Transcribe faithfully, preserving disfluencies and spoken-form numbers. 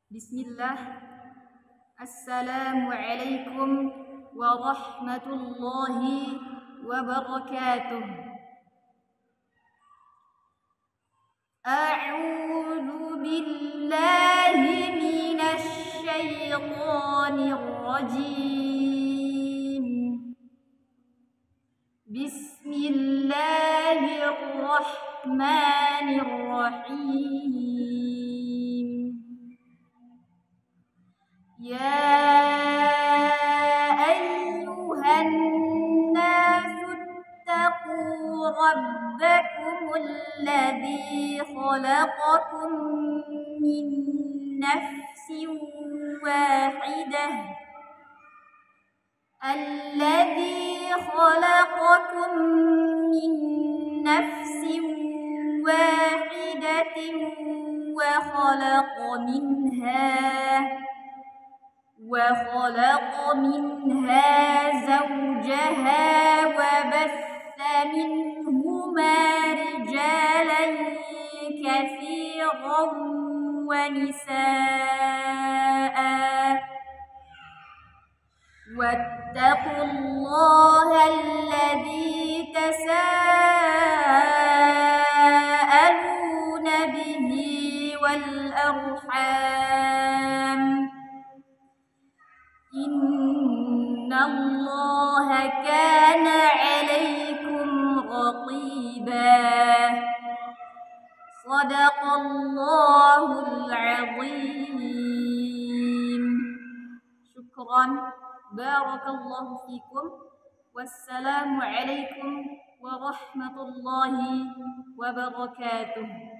بسم الله. السلام عليكم ورحمة الله وبركاته. أعوذ بالله من الشيطان الرجيم. بسم الله الرحمن الرحيم. يا أيها الناس اتقوا ربكم الذي خلقكم من نفس واحدة الذي خلقكم من نفس واحدة وخلق منها وخلق منها زوجها وبث منهما رجالا كثيرا ونساء واتقوا الله الذي تساءلون به والأرحام إن الله كان عليكم رقيبا. صدق الله العظيم. شكرا. بارك الله فيكم، والسلام عليكم ورحمة الله وبركاته.